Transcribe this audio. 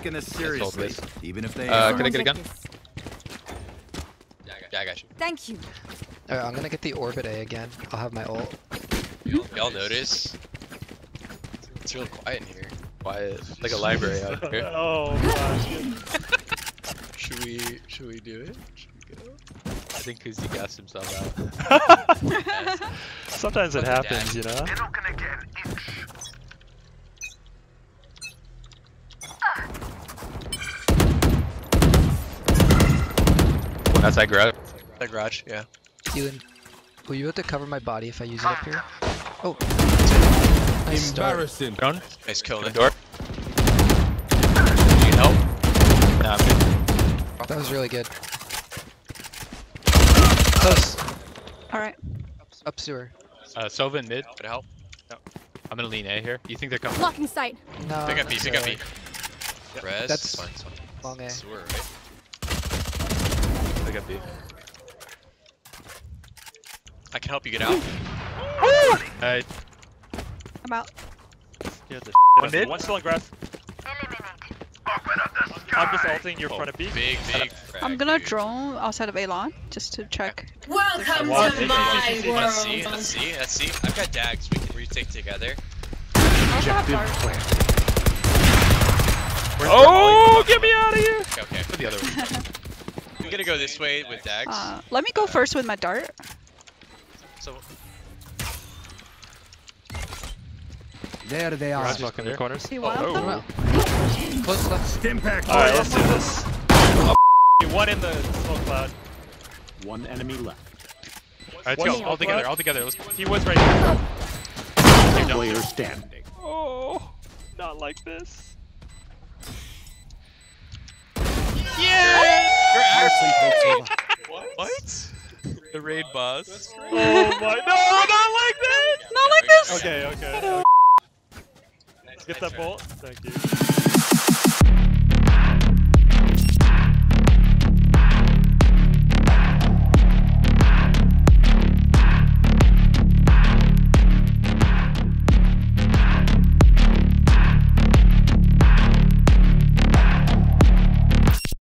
taking this seriously, even if they Can I get a gun? Yeah, I got you. Thank you. Alright, I'm gonna get the orbit A again. I'll have my ult. Y'all notice? It's real quiet in here. Quiet, like a library out here. Oh gosh. Should we do it? Should we go? I think Kuzi gassed himself out. Sometimes it happens, you know? They're not gonna get an inch. One outside garage. That garage, yeah. Keelan, will you have to cover my body if I use it up here? Oh. Nice start. Embarrassing. Drone. Nice kill. Door. Need help? Nah, I'm good. That was really good. Close. Alright. Up sewer. Sova in mid. Could help? I'm gonna lean A here. You think they're coming? Blocking sight. No. Pick up B, pick up B. Res? That's Fine, it's fine. long A. Sewer, right? Pick up B. I can help you get out. Hey, I'm out. Scared the One mid? One still in grass. I'm just ulting your front of B. Big frag, I'm gonna dude. drone outside of Elon just to check. Welcome Wow. to my Let's see, world. let's see, let's see. I've got dags we can retake together. I also have dart. oh, get me out of here! Okay. Go the other way. I'm gonna go this way with dags. Let me go first with my dart. So, There they are. Garage is in the corners. See one of Oh. them? Close left. Impact. Alright, let's do this. One in the smoke cloud. One enemy left. Alright, One let's go. in All the together, cloud. all together. Let's go. He was right here. Player standing. Oh, not like this. you're actually What? The raid boss. Oh my, no, not like this! Not like this! Okay. Get that bolt. Thank you.